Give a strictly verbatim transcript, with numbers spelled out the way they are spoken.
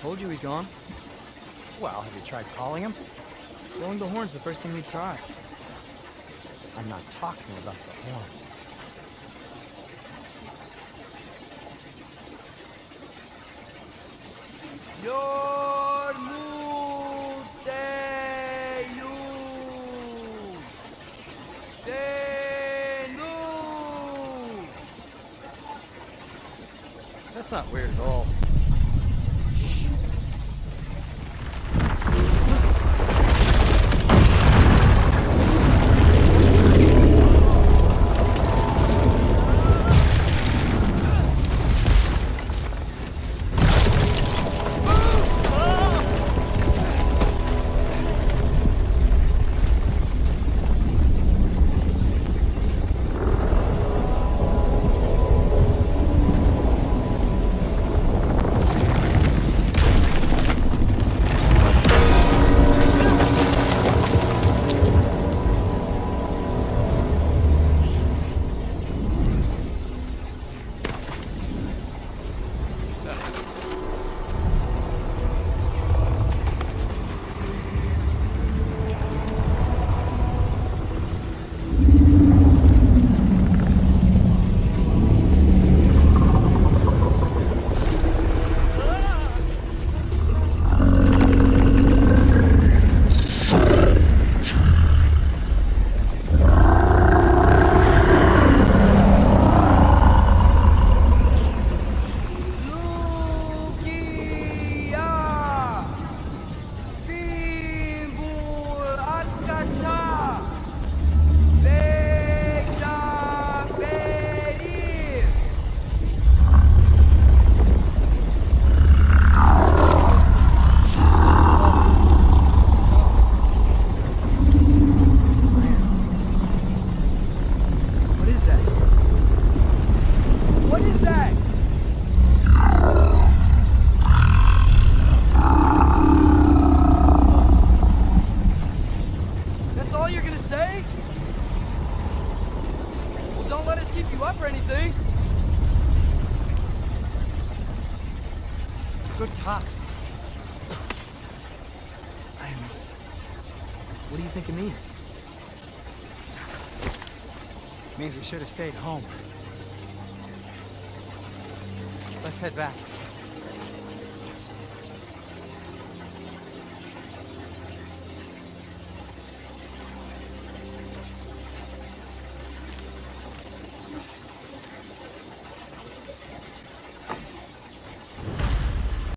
Told you he's gone. Well, have you tried calling him? Blowing the horn's the first thing we try. I'm not talking about the horn. That's not weird at all. Good talk. I am... What do you think it means? Means we should have stayed home. Let's head back.